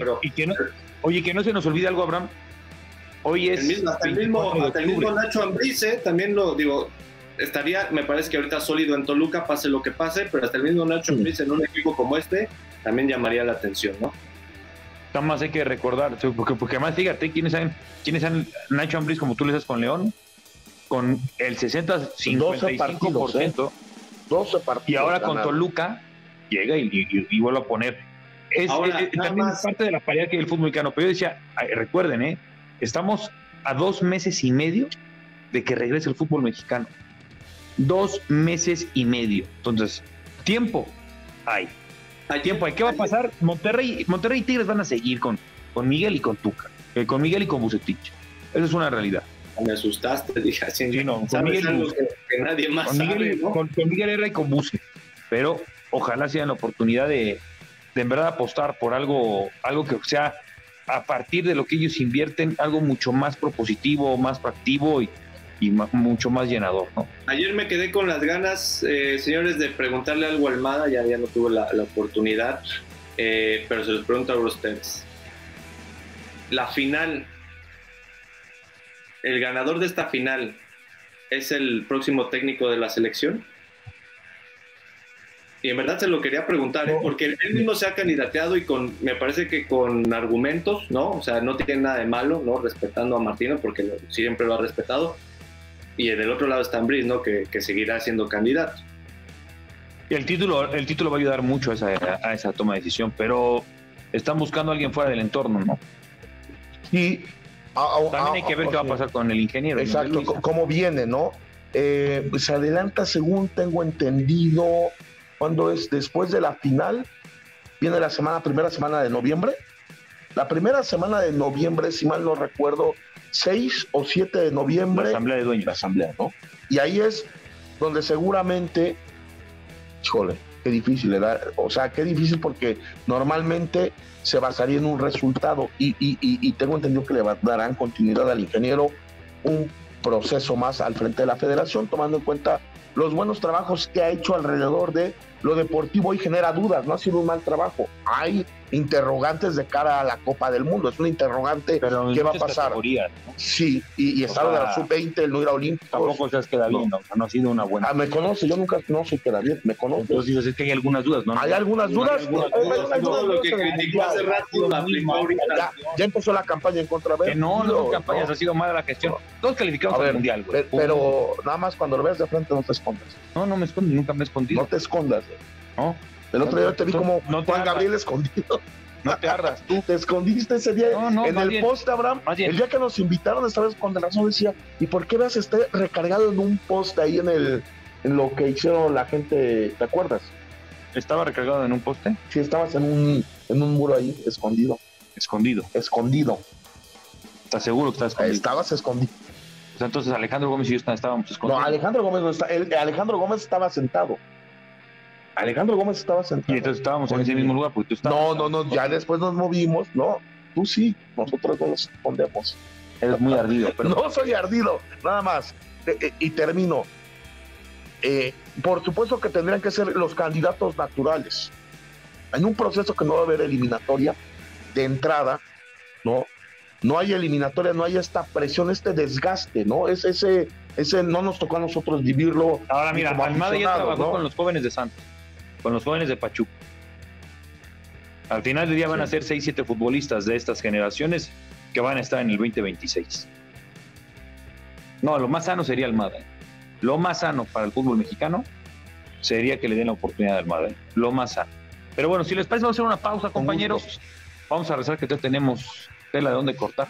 Que no se nos olvide algo, Abraham. Hoy es hasta el mismo Nacho Ambriz, también lo digo, estaría, me parece que ahorita sólido en Toluca, pase lo que pase, pero hasta el mismo Nacho Ambriz en un equipo como este también llamaría la atención, ¿no? Nada más hay que recordar, porque además fíjate, ¿quiénes han Nacho Ambriz, como tú le dices, con León? Con el 60-55%. 12 partidos. Y ahora con Toluca llega y vuelve a poner. También es parte de la paridad que hay el fútbol mexicano. Pero yo decía, recuerden, estamos a 2 meses y medio de que regrese el fútbol mexicano. 2 meses y medio. Entonces, tiempo hay. Tiempo hay. ¿Qué va a pasar? Monterrey y Tigres van a seguir con Miguel y con Tuca. Con Miguel y con Bucetich. Esa es una realidad. Me asustaste, dije así. Sí, no, con Miguel que nadie más con sabe, Miguel, ¿no? Con Miguel Herrera y con Buce. Pero ojalá sea la oportunidad de en verdad apostar por algo que sea a partir de lo que ellos invierten, algo mucho más propositivo, más proactivo y mucho más llenador, ¿no? Ayer me quedé con las ganas, señores, de preguntarle algo a Almada, ya no tuve la oportunidad, pero se los pregunto a ustedes. La final, ¿el ganador de esta final es el próximo técnico de la selección? y en verdad se lo quería preguntar, porque él mismo se ha candidateado y me parece que con argumentos, ¿no? O sea, no tiene nada de malo, ¿no? Respetando a Martino, porque siempre lo ha respetado. Y del otro lado está Ambriz, ¿no? Que seguirá siendo candidato. Y el título va a ayudar mucho a esa toma de decisión, pero están buscando a alguien fuera del entorno, ¿no? Y también hay que ver qué va a pasar con el ingeniero. Exacto, cómo viene, ¿no? Se adelanta, según tengo entendido, cuando es después de la final, viene primera semana de noviembre. La primera semana de noviembre, si mal no recuerdo, 6 o 7 de noviembre. La asamblea de dueños. La asamblea, ¿no? Y ahí es donde seguramente, híjole, qué difícil, o sea, qué difícil, porque normalmente se basaría en un resultado y tengo entendido que le darán continuidad al ingeniero un proceso más al frente de la federación, tomando en cuenta los buenos trabajos que ha hecho alrededor de lo deportivo y genera dudas, no ha sido un mal trabajo. Hay interrogantes de cara a la Copa del Mundo, es un interrogante, pero ¿qué va a pasar? ¿no? Sí, y está lo de la sub-20, el no ir a Olímpicos. Tampoco se queda bien, no ha sido una buena. Me conoce, yo nunca no se queda bien, me conoce. Entonces dices, es que hay algunas dudas, ¿no? Hay algunas dudas. Todo lo que criticó hace rato lo aplicó ahorita. Ya empezó la campaña en contra de él. Que no campañas, ha sido mala la gestión. Todos calificamos al Mundial, güey. Pero nada más cuando lo veas de frente no te escondas. No me escondo, nunca me he escondido. No te escondas, güey. ¿No? El otro día te vi como Juan Gabriel escondido. No te ardas tú. Te escondiste ese día en el post, Abraham. El día que nos invitaron, esta vez con razón decía, ¿y por qué ves recargado en un post ahí en lo que hicieron la gente? ¿Te acuerdas? ¿Estaba recargado en un poste? Sí, estabas en un muro ahí, escondido. Escondido. ¿Estás seguro que estás escondido? Estabas escondido. O sea, entonces Alejandro Gómez y yo estábamos escondidos. No, Alejandro Gómez no está. Alejandro Gómez estaba sentado. Y entonces estábamos en ese mismo lugar, porque tú estabas. No, ya después nos movimos, no. Tú sí, nosotros no nos escondemos. Eres muy ardido. Pero... No soy ardido, nada más. Y termino. Por supuesto que tendrían que ser los candidatos naturales. En un proceso que no va a haber eliminatoria, de entrada, ¿no? No hay eliminatoria, no hay esta presión, este desgaste, ¿no? Ese no nos tocó a nosotros vivirlo. Ahora mira, Almada ya trabajó, ¿no?, con los jóvenes de Santos, con los jóvenes de Pachuca. Al final del día van a ser 6-7 futbolistas de estas generaciones que van a estar en el 2026. No, lo más sano sería Almada. Lo más sano para el fútbol mexicano sería que le den la oportunidad a Almada. Lo más sano. Pero bueno, si les parece, vamos a hacer una pausa, compañeros. Vamos a rezar que ya tenemos tela de dónde cortar.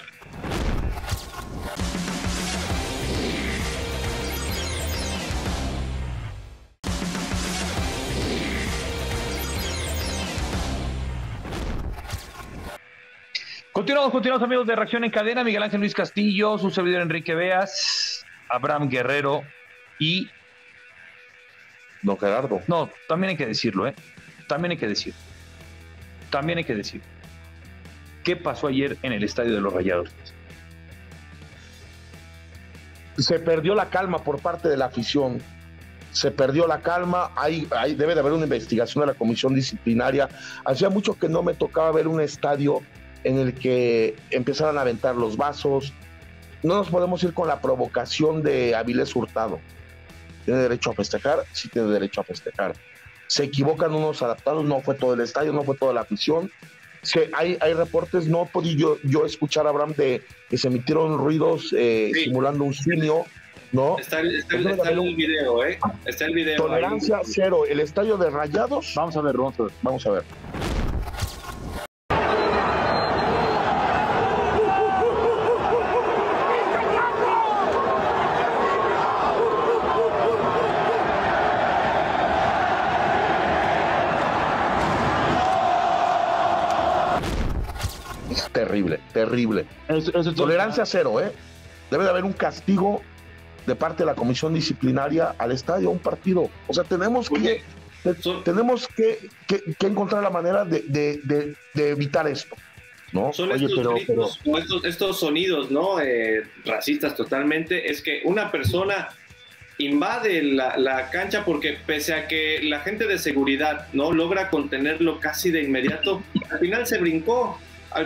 Continuamos amigos de Reacción en Cadena. Miguel Ángel Luis Castillo, su servidor Enrique Beas, Abraham Guerrero y don Gerardo. No, también hay que decirlo, También hay que decir. ¿Qué pasó ayer en el estadio de los Rayados? Se perdió la calma por parte de la afición. Se perdió la calma. Debe de haber una investigación de la comisión disciplinaria. Hacía mucho que no me tocaba ver un estadio en el que empezaran a aventar los vasos. No nos podemos ir con la provocación de Avilés Hurtado. ¿Tiene derecho a festejar? Sí tiene derecho a festejar. Se equivocan unos adaptados, no fue todo el estadio, no fue toda la afición. Hay reportes, no podí yo escuchar, Abraham, de que se emitieron ruidos simulando un simio, ¿no? Está el video, Está el video. Tolerancia ahí. Cero, el estadio de Rayados. Vamos a ver. Vamos a ver. Terrible. Eso Tolerancia cero, Debe de haber un castigo de parte de la comisión disciplinaria al estadio, a un partido. O sea, tenemos que encontrar la manera de evitar esto, ¿no? Son estos sonidos, ¿no? Racistas totalmente. Es que una persona invade la cancha porque pese a que la gente de seguridad no logra contenerlo casi de inmediato, al final se brincó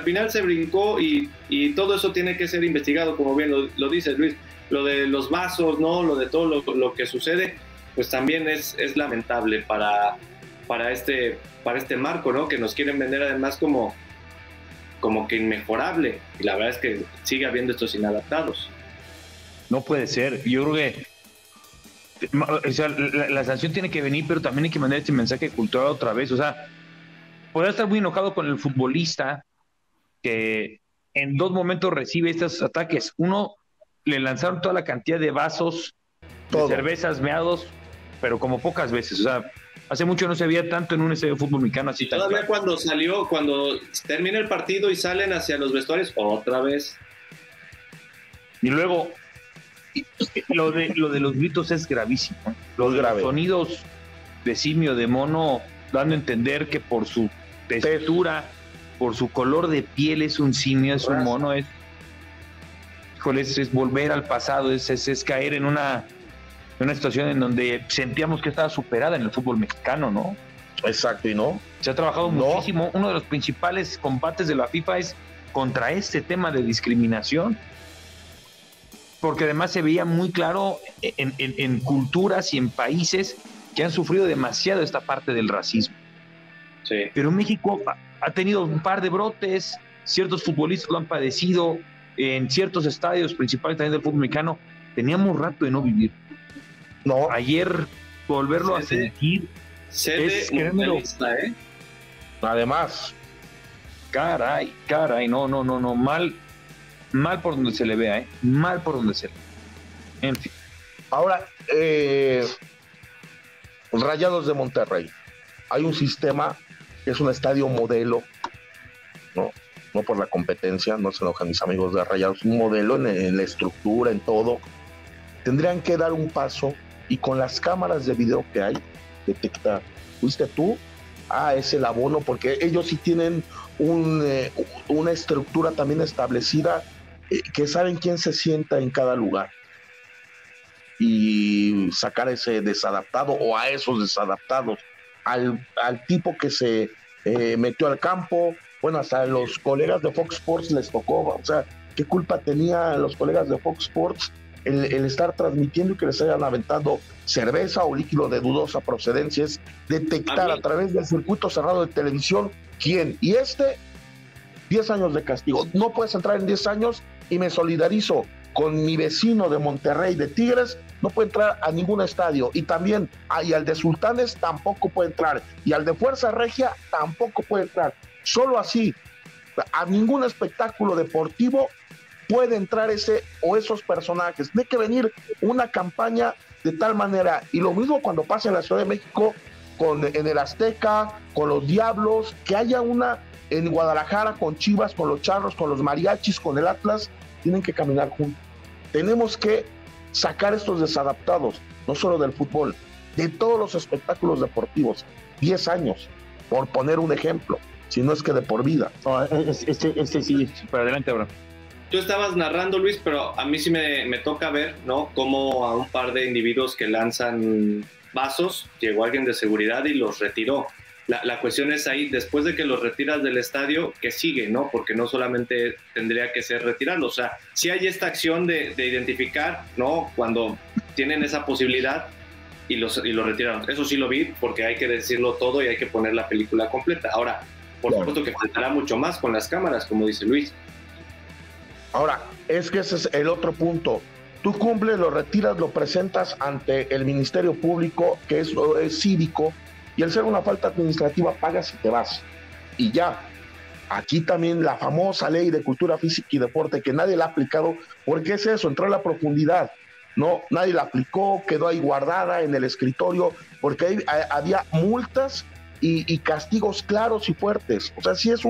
y todo eso tiene que ser investigado, como bien lo dice Luis. Lo de los vasos, ¿no? Lo de todo lo que sucede, pues también es lamentable para para este marco, ¿no? Que nos quieren vender además como que inmejorable, y la verdad es que sigue habiendo estos inadaptados. No puede ser. Yo creo que o sea, la sanción tiene que venir, pero también hay que mandar este mensaje cultural otra vez. O sea, podrá estar muy enojado con el futbolista que en 2 momentos recibe estos ataques. Uno, le lanzaron toda la cantidad de vasos, de cervezas, meados, pero como pocas veces. O sea, hace mucho no se veía tanto en un estadio de fútbol mexicano así tan Todavía claro. cuando termina el partido y salen hacia los vestuarios, otra vez. Y luego, lo de los gritos es gravísimo. Los sonidos de simio, de mono, dando a entender que por su textura, por su color de piel es un simio, es un mono, es volver al pasado, es caer en una situación en donde sentíamos que estaba superada en el fútbol mexicano, ¿no? Exacto, y no. Se ha trabajado muchísimo. Uno de los principales combates de la FIFA es contra este tema de discriminación, porque además se veía muy claro en culturas y en países que han sufrido demasiado esta parte del racismo. Sí. Pero México ha tenido un par de brotes, ciertos futbolistas lo han padecido, en ciertos estadios principales también del fútbol mexicano. Teníamos rato de no vivir. No. Ayer volverlo a sentir es ¿eh? Además, caray, no, mal por donde se le vea, mal por donde se le vea. En fin. Ahora, Rayados de Monterrey, hay un sistema que es un estadio modelo, no por la competencia, no se enojan mis amigos de Rayados, un modelo en la estructura, en todo. Tendrían que dar un paso y con las cámaras de video que hay, detectar, ¿fuiste tú? Es el abono, porque ellos sí tienen una estructura también establecida, que saben quién se sienta en cada lugar, y sacar ese desadaptado o a esos desadaptados, al tipo que se metió al campo. Bueno, hasta los colegas de Fox Sports les tocó, o sea, ¿qué culpa tenían los colegas de Fox Sports el estar transmitiendo y que les hayan aventado cerveza o líquido de dudosa procedencia? Es detectar a través del circuito cerrado de televisión quién. Y 10 años de castigo. No puedes entrar en 10 años, y me solidarizo con mi vecino de Monterrey, de Tigres, no puede entrar a ningún estadio. Y también, y al de Sultanes tampoco puede entrar. Y al de Fuerza Regia tampoco puede entrar. Solo así, a ningún espectáculo deportivo puede entrar ese o esos personajes. Tiene que venir una campaña de tal manera. Y lo mismo cuando pasa en la Ciudad de México, en el Azteca, con los Diablos, que haya una en Guadalajara con Chivas, con los Charros, con los Mariachis, con el Atlas. Tienen que caminar juntos. Tenemos que sacar estos desadaptados, no solo del fútbol, de todos los espectáculos deportivos. 10 años, por poner un ejemplo, si no es que de por vida. No, este sí, para adelante, ahora. Tú estabas narrando, Luis, pero a mí sí me toca ver, ¿no?, cómo a un par de individuos que lanzan vasos, llegó alguien de seguridad y los retiró. La cuestión es ahí, después de que los retiras del estadio, ¿qué sigue, no? Porque no solamente tendría que ser retirarlo, o sea, sí hay esta acción de identificar, ¿no?, cuando tienen esa posibilidad y los retiraron. Eso sí lo vi, porque hay que decirlo todo y hay que poner la película completa. Ahora, por supuesto que faltará mucho más con las cámaras, como dice Luis. Ahora, es que ese es el otro punto. Tú cumples, lo retiras, lo presentas ante el Ministerio Público, que es cívico, y al ser una falta administrativa pagas y te vas. Y ya. Aquí también la famosa ley de cultura física y deporte, que nadie la ha aplicado, porque es eso, entró a la profundidad. No, nadie la aplicó, quedó ahí guardada en el escritorio, porque ahí había multas y castigos claros y fuertes. O sea, sí es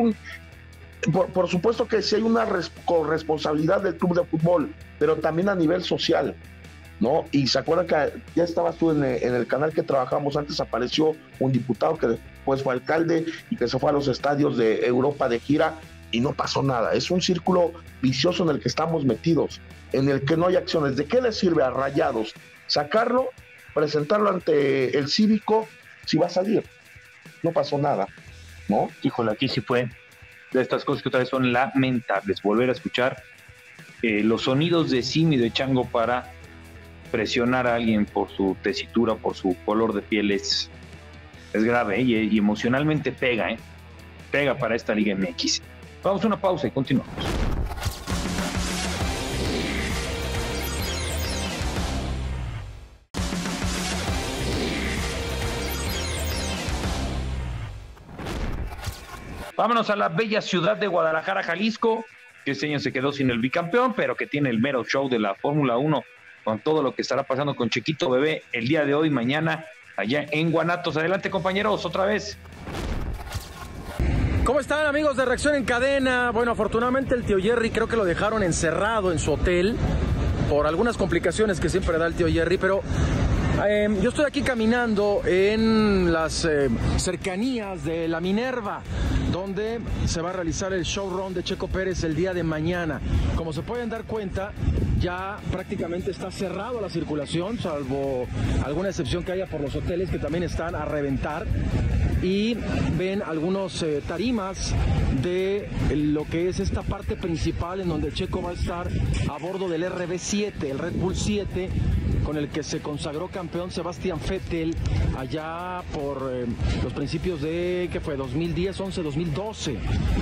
por supuesto que sí hay una corresponsabilidad del club de fútbol, pero también a nivel social, ¿no? Y se acuerdan que ya estabas tú en el canal que trabajamos antes, apareció un diputado que después fue alcalde y que se fue a los estadios de Europa de gira y no pasó nada. Es un círculo vicioso en el que estamos metidos, en el que no hay acciones. ¿De qué le sirve a Rayados sacarlo, presentarlo ante el cívico si va a salir? No pasó nada, ¿no? Híjole, aquí sí fue de estas cosas que otra vez son lamentables. Volver a escuchar los sonidos de simio y de chango para presionar a alguien por su tesitura, por su color de piel, es es grave, y emocionalmente pega, pega para esta Liga MX. Vamos a una pausa y continuamos. Vámonos a la bella ciudad de Guadalajara, Jalisco, que este año se quedó sin el bicampeón, pero que tiene el mero show de la Fórmula 1 con todo lo que estará pasando con Chequito Bebé el día de hoy, mañana, allá en Guanatos. Adelante, compañeros, otra vez. ¿Cómo están, amigos de Reacción en Cadena? Bueno, afortunadamente el tío Jerry creo que lo dejaron encerrado en su hotel por algunas complicaciones que siempre da el tío Jerry, pero yo estoy aquí caminando en las cercanías de la Minerva, donde se va a realizar el showrun de Checo Pérez el día de mañana. Como se pueden dar cuenta, ya prácticamente está cerrado la circulación, salvo alguna excepción que haya por los hoteles que también están a reventar. Y ven algunos tarimas de lo que es esta parte principal en donde Checo va a estar a bordo del RB7, el Red Bull 7, con el que se consagró campeón Sebastian Vettel allá por los principios de, ¿qué fue? 2010, 11, 2012.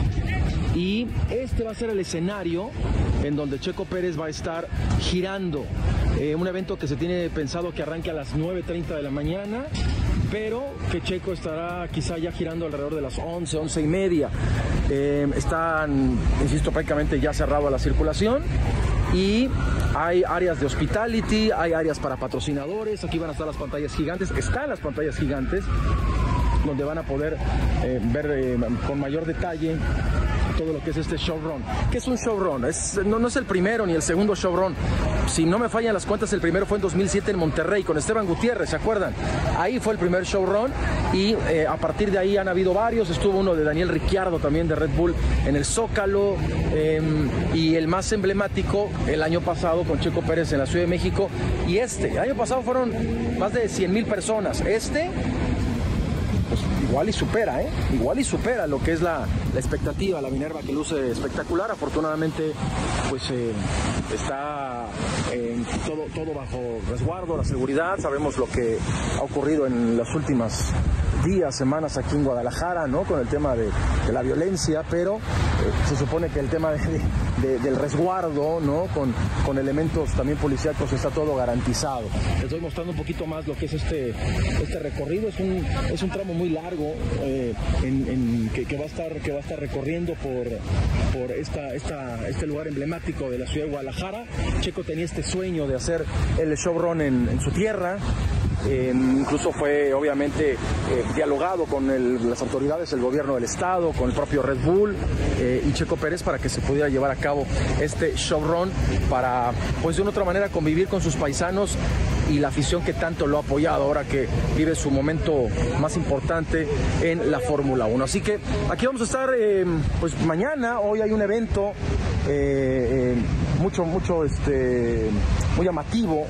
Y este va a ser el escenario en donde Checo Pérez va a estar girando. Un evento que se tiene pensado que arranque a las 9:30 de la mañana, pero que Checo estará quizá ya girando alrededor de las 11, 11:30. Están, insisto, prácticamente ya cerrado a la circulación. Y hay áreas de hospitality, hay áreas para patrocinadores. Aquí van a estar las pantallas gigantes, están las pantallas gigantes, donde van a poder ver con mayor detalle todo lo que es este showrun. ¿Qué es un showrun? No es el primero ni el segundo showrun. Si no me fallan las cuentas, el primero fue en 2007 en Monterrey con Esteban Gutiérrez, ¿se acuerdan? Ahí fue el primer showrun y a partir de ahí han habido varios. Estuvo uno de Daniel Ricciardo también de Red Bull en el Zócalo, y el más emblemático el año pasado con Checo Pérez en la Ciudad de México. Y el año pasado fueron más de 100,000 personas. Pues igual y supera lo que es la expectativa. La Minerva, que luce espectacular, afortunadamente pues está todo bajo resguardo, la seguridad. Sabemos lo que ha ocurrido en las últimas días, semanas aquí en Guadalajara, ¿no? Con el tema de la violencia, pero se supone que el tema del resguardo, ¿no? Con elementos también policíacos está todo garantizado. Les estoy mostrando un poquito más lo que es este recorrido. Es un tramo muy largo que va a estar recorriendo por este lugar emblemático de la ciudad de Guadalajara. Checo tenía este sueño de hacer el showrun en su tierra. Incluso fue obviamente dialogado con las autoridades, el gobierno del estado, con el propio Red Bull y Checo Pérez, para que se pudiera llevar a cabo este showrun para, pues de una otra manera, convivir con sus paisanos y la afición que tanto lo ha apoyado ahora que vive su momento más importante en la Fórmula 1. Así que aquí vamos a estar pues mañana. Hoy hay un evento muy llamativo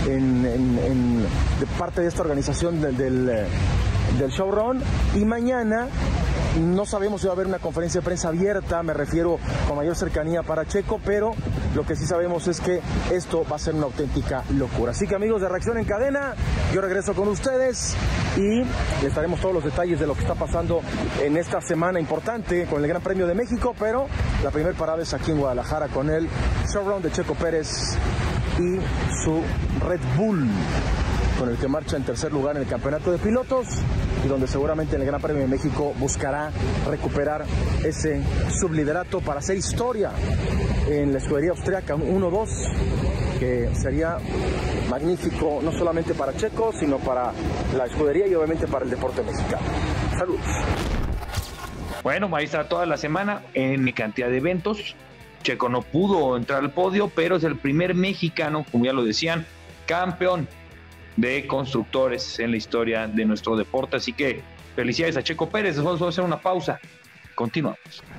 de parte de esta organización del showrun, y mañana no sabemos si va a haber una conferencia de prensa abierta, me refiero con mayor cercanía para Checo, pero lo que sí sabemos es que esto va a ser una auténtica locura. Así que, amigos de Reacción en Cadena, yo regreso con ustedes y les daremos todos los detalles de lo que está pasando en esta semana importante con el Gran Premio de México, pero la primera parada es aquí en Guadalajara con el showrun de Checo Pérez y su Red Bull, con el que marcha en tercer lugar en el campeonato de pilotos y donde seguramente en el Gran Premio de México buscará recuperar ese subliderato para hacer historia en la escudería austríaca 1-2, que sería magnífico no solamente para Checo, sino para la escudería y obviamente para el deporte mexicano. Saludos. Bueno, ahí está toda la semana en cantidad de eventos. Checo no pudo entrar al podio, pero es el primer mexicano, como ya lo decían, campeón de constructores en la historia de nuestro deporte. Así que felicidades a Checo Pérez. Vamos a hacer una pausa. Continuamos.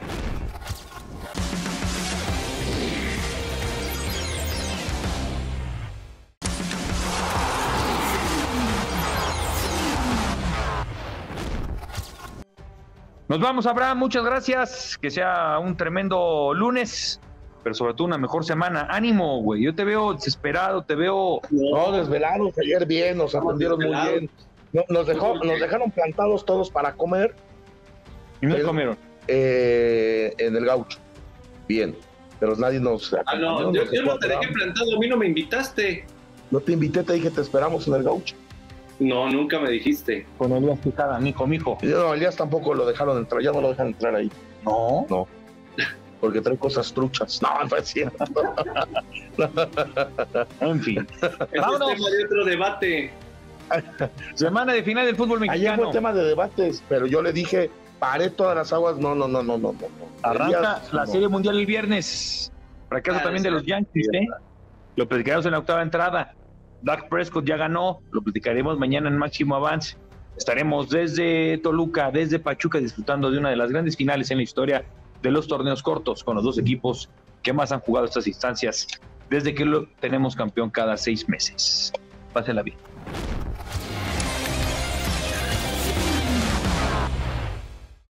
Nos vamos, Abraham, muchas gracias, que sea un tremendo lunes, pero sobre todo una mejor semana. Ánimo, güey, yo te veo desesperado, te veo... No, desvelados, ayer bien, nos atendieron muy bien. Nos dejaron plantados todos para comer. ¿Y no comieron? En el Gaucho. Bien. Pero nadie nos... no, yo no te dejé plantado, a mí no me invitaste. No te invité, te dije, te esperamos en el Gaucho. No, nunca me dijiste. Con Elías Quijada, mijo. No, Elías tampoco lo dejaron entrar, ya no lo dejan entrar ahí. No. Porque trae cosas truchas. No es cierto. En fin. Es tema de otro debate. Semana de final del fútbol mexicano. Ayer fue tema de debates, pero yo le dije, paré todas las aguas. No. Arranca Elías, la Serie Mundial el viernes. Fracaso también de los Yankees, ¿eh? Lo platicaremos en la octava entrada. Dak Prescott ya ganó. Lo platicaremos mañana en Máximo Avance. Estaremos desde Toluca, desde Pachuca, disfrutando de una de las grandes finales en la historia de los torneos cortos, con los dos equipos que más han jugado estas instancias desde que lo tenemos campeón cada 6 meses. Pásenla bien.